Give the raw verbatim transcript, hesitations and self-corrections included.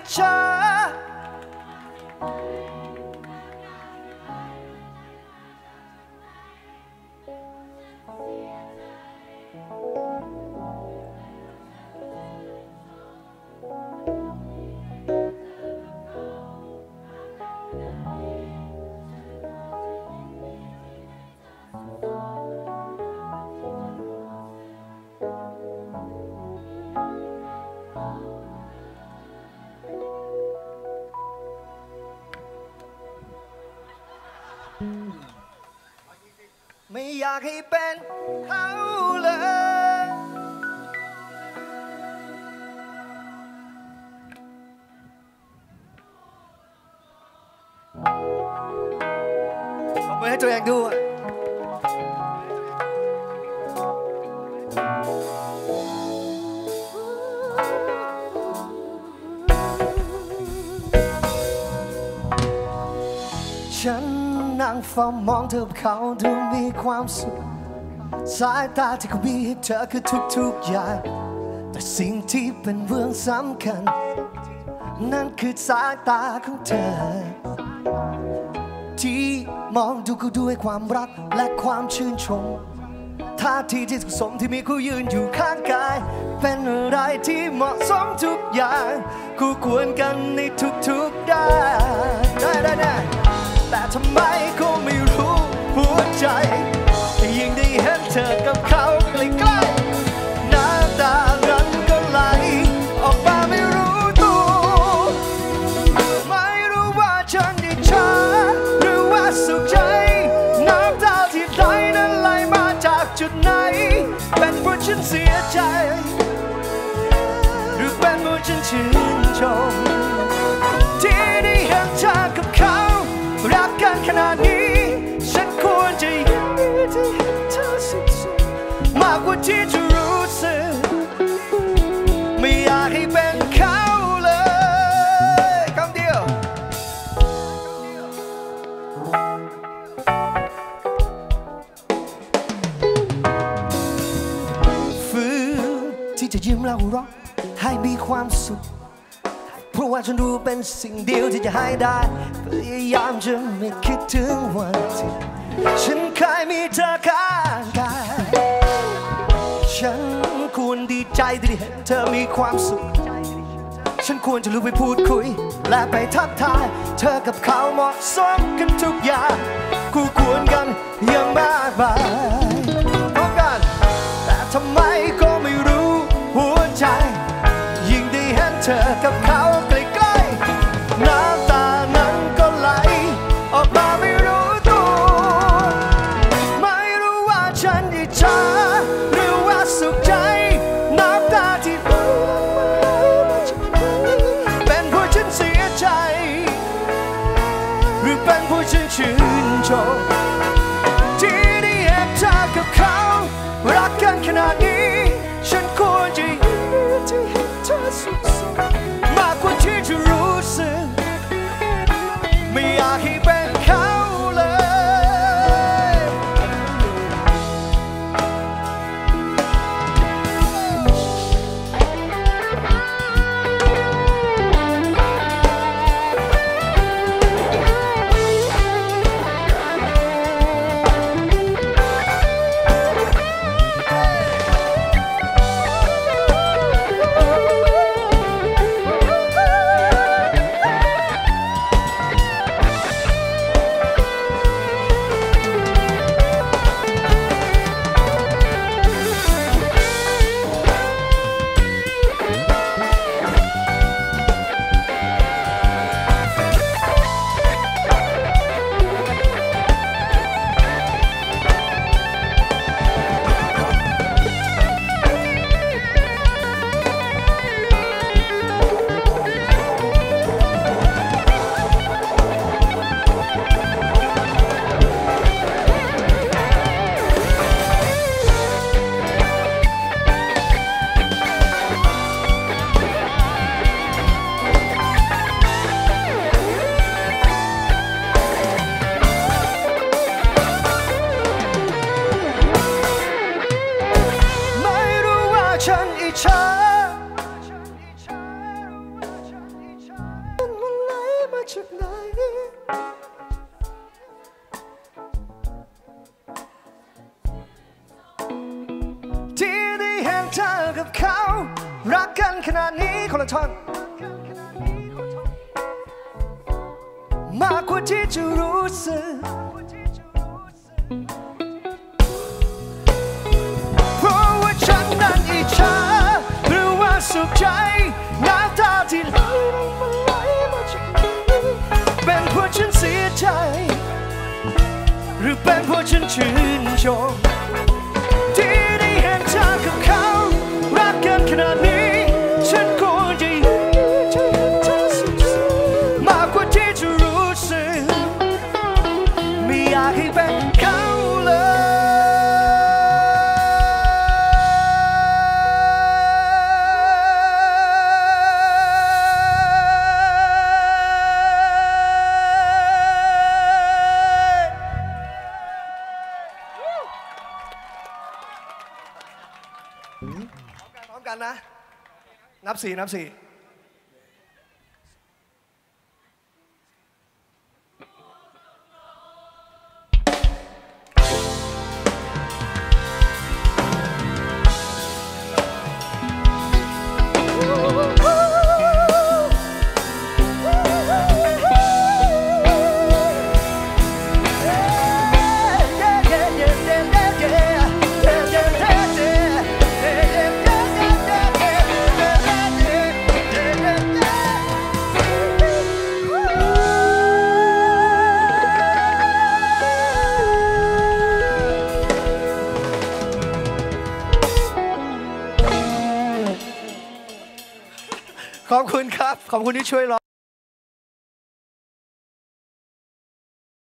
ฉาไม่อยากให้เป็นเขาเลยเอามือให้ตัวเองดูฉันนั่งเฝ้ามองเธอเขาดูมีความสุขสายตาที่เขามีให้เธอคือทุกๆอย่างแต่สิ่งที่เป็นเรื่องสำคัญนั่นคือสายตาของเธอที่มองดูเขาด้วยความรักและความชื่นชมท่าทีที่สุขสมที่มีเขายืนอยู่ข้างกายเป็นอะไรที่เหมาะสมทุกอย่างคู่ควรกันในทุกๆด้านได้ได้ได้แต่ทำไมก็ไม่รู้หัวใจยิ่งได้เห็นเธอกับเขาใกล้ๆน้ำตานั้นก็ไหลออกมาไม่รู้ตัวไม่รู้ว่าฉันอิจฉาหรือว่าสุขใจน้ำตาที่ไหลนั้นไหลมาจากจุดไหนเป็นเพราะฉันเสียใจหรือเป็นเพราะฉันชื่นชมที่ได้เห็นเธอกับเขารักกันขนาดนี้ฉันควรจะยินดีที่เห็นเธอสุขสุขมากกว่าที่จะรู้สึกไม่อยากให้เป็นเขาเลยคำเดียวฝืนที่จะยิ้มแล้วหัวเราะให้มีความสุขเพราะว่าฉันรู้เป็นสิ่งเดียวที่จะให้ได้พยายามจะไม่คิดถึงวันที่ฉันเคยมีเธอข้างกายฉันควรดีใจที่ได้เห็นเธอมีความสุขฉันควรจะลุกไปพูดคุยและไปทักทายเธอกับเขาเหมาะสมกันทุกอย่างคู่ควรกันอย่างมากมายพบกันแต่ทำไมก็ไม่รู้หัวใจยิ่งได้เห็นเธอกับเขาใกล้ๆน้ำตานั้นก็ไหลออกมาไม่รู้ตัวไม่รู้ว่าฉันอิจฉาหรือว่าสุขใจน้ำตาที่ไหลมาจากไหนเป็นเพราะฉันเสียใจหรือเป็นเพราะฉันชื่นชมที่ได้เห็นเธอกับเขารักกันขนาดนี้ฉันควรจะยินดีที่เห็นเธอสุขสุขมากกว่าที่จะรู้สึกไม่อยากให้เป็นเขาเลยฉันอิจฉาละท่อนมากกว่าที่จะรู้สึกเพราะว่าฉันนั้นอิจฉาหรือว่าสุขใจน้ำตาที่ไหลมันไหลมาจากไหนเป็นเพราะฉันเสียใจหรือเป็นเพราะฉันชื่นชมที่ได้เห็นเธอกับเขารักกันขนาดนี้ฉันควรจะยืนจะเห็นเธอสุขสันต์มากกว่าที่จะรู้สึกไม่อยากให้เป็นเขาเลยพร้อมกันนะนับสี่นับสี่ขอบคุณครับขอบคุณที่ช่วยร้อง